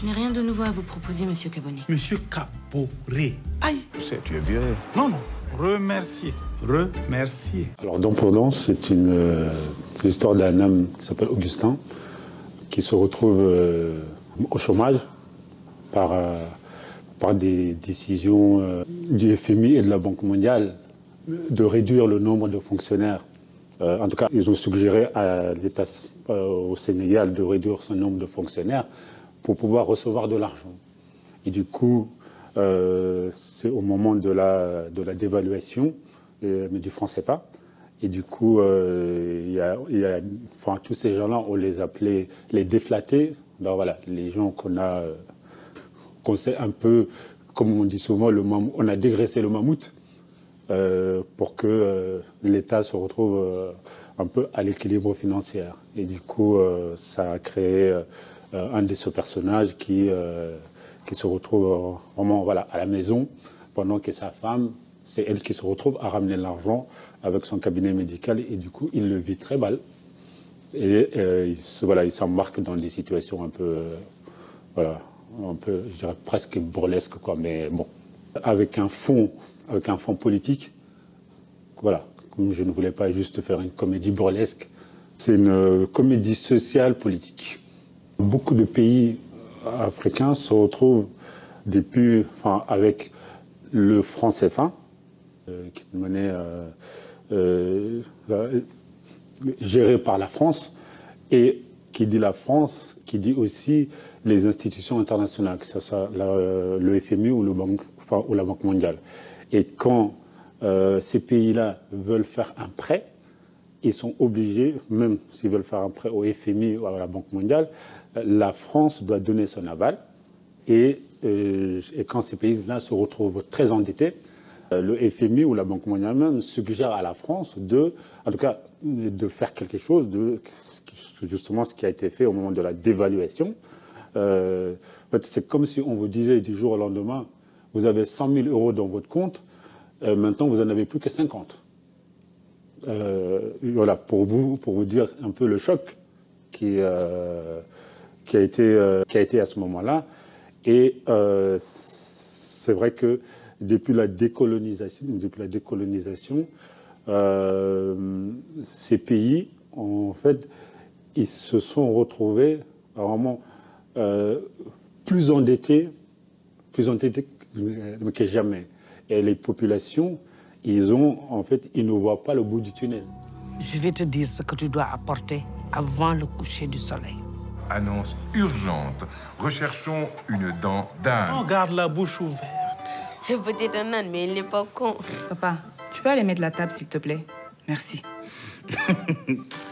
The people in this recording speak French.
Je n'ai rien de nouveau à vous proposer, Monsieur Caboni. Monsieur Caporé. Aïe. Tu sais, tu es viré. Non, non. Remercier. Remercier. Alors, Dent pour Dent, c'est l'histoire d'un homme qui s'appelle Augustin, qui se retrouve au chômage par des décisions du FMI et de la Banque mondiale de réduire le nombre de fonctionnaires. En tout cas, ils ont suggéré à l'État au Sénégal de réduire son nombre de fonctionnaires pour pouvoir recevoir de l'argent. Et du coup, c'est au moment de la dévaluation du franc CFA. Et du coup, enfin, tous ces gens-là, on les appelait les déflatés. Donc voilà, les gens qu'on sait un peu, comme on dit souvent, on a dégraissé le mammouth pour que l'État se retrouve un peu à l'équilibre financier. Et du coup, ça a créé un de ces personnages qui se retrouve vraiment voilà, à la maison, pendant que sa femme, c'est elle qui se retrouve à ramener l'argent avec son cabinet médical. Et du coup, il le vit très mal. Et il s'embarque dans des situations un peu, voilà, un peu, je dirais presque burlesques, quoi. Mais bon, avec un fond politique, voilà. Comme je ne voulais pas juste faire une comédie burlesque, c'est une comédie sociale politique. Beaucoup de pays africains se retrouvent avec le franc CFA, qui est une monnaie gérée par la France, et qui dit la France, qui dit aussi les institutions internationales, que ce soit le FMI ou la Banque mondiale. Et quand ces pays-là veulent faire un prêt, ils sont obligés, même s'ils veulent faire un prêt au FMI ou à la Banque mondiale, la France doit donner son aval. Et quand ces pays-là se retrouvent très endettés, le FMI ou la Banque mondiale même suggère à la France en tout cas, de faire quelque chose, justement ce qui a été fait au moment de la dévaluation. En fait, c'est comme si on vous disait du jour au lendemain, vous avez 100 000 euros dans votre compte, maintenant vous n'en avez plus que 50. Voilà, pour vous dire un peu le choc qui a été à ce moment-là. Et c'est vrai que depuis la décolonisation, ces pays, en fait, ils se sont retrouvés vraiment plus endettés que jamais. Et les populations, ils ne voient pas le bout du tunnel. Je vais te dire ce que tu dois apporter avant le coucher du soleil. Annonce urgente. Recherchons une dent d'âne. On garde la bouche ouverte. C'est peut-être un âne, mais il n'est pas con. Papa, tu peux aller mettre la table, s'il te plaît? Merci.